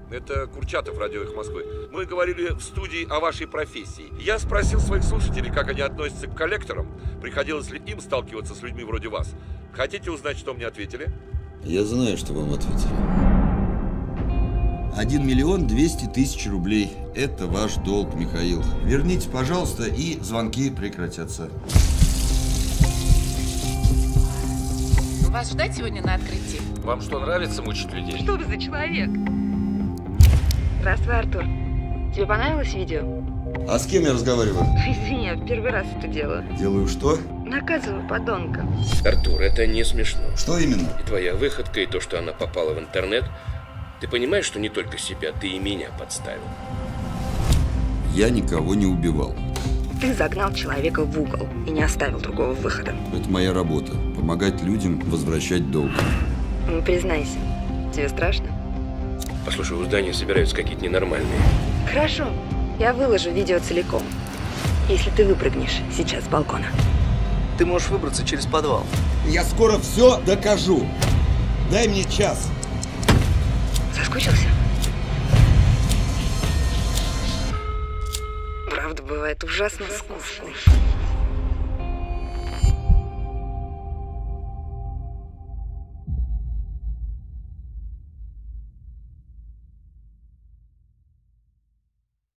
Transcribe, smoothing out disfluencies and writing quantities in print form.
Это Курчатов, радио «Эхо Москвы». Мы говорили в студии о вашей профессии. Я спросил своих слушателей, как они относятся к коллекторам. Приходилось ли им сталкиваться с людьми вроде вас? Хотите узнать, что мне ответили? Я знаю, что вам ответили. 1 миллион 200 тысяч рублей. Это ваш долг, Михаил. Верните, пожалуйста, и звонки прекратятся. Вас ждать сегодня на открытии? Вам что, нравится мучить людей? Что вы за человек? Здравствуй, Артур. Тебе понравилось видео? А с кем я разговариваю? Извини, я в первый раз это делаю. Делаю что? Наказываю подонка. Артур, это не смешно. Что именно? И твоя выходка, и то, что она попала в интернет. Ты понимаешь, что не только себя, ты и меня подставил? Я никого не убивал. Ты загнал человека в угол и не оставил другого выхода. Это моя работа. Помогать людям возвращать долг. Ну, признайся, тебе страшно? Послушай, у здания собираются какие-то ненормальные. Хорошо, я выложу видео целиком. Если ты выпрыгнешь сейчас с балкона. Ты можешь выбраться через подвал. Я скоро все докажу. Дай мне час. Соскучился? Правда, бывает ужасно скучной.